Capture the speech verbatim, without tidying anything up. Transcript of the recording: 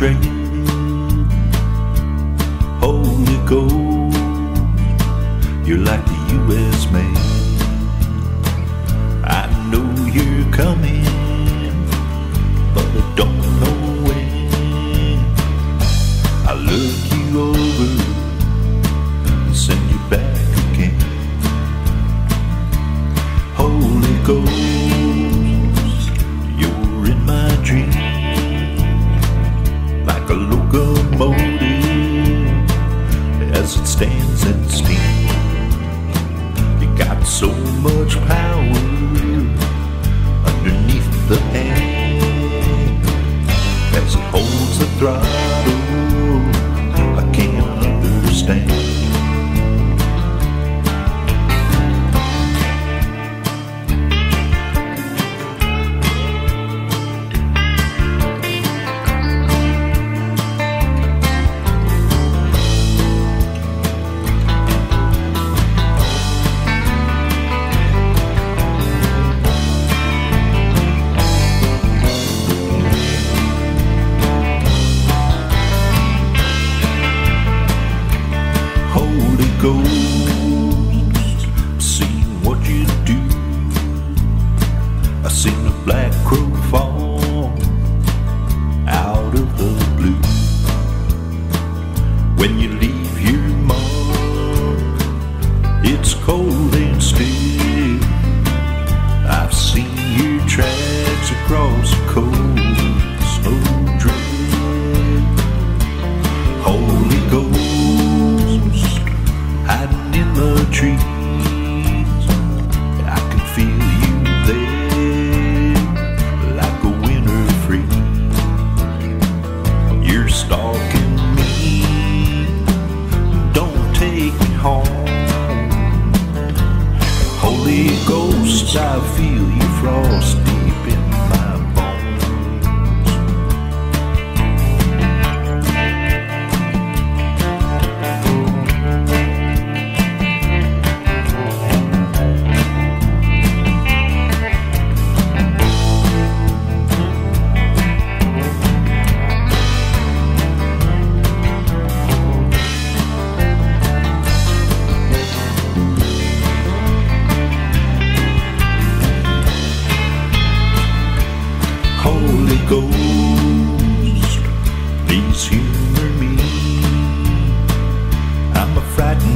trail. Holy Ghost, you're like the U S mail. I know you're coming, but I don't know when. I look you over and send you back again. Holy Ghost, you're in my dream, like a locomotive as it stands and steams. You got so much power underneath the hand as it holds the throttle. I can't understand. Ghost, seen what you do. I seen a black crow fall out of the blue. When you leave your mark, it's cold and still. I've seen your tracks across a cold snow drift. Holy Ghost, hiding in the trees, I can feel you there, like a winter freeze. You're stalking me, don't take me home. Holy Ghost, I feel you frost deep in my bones. Holy Ghost, please humor me. I'm a frightened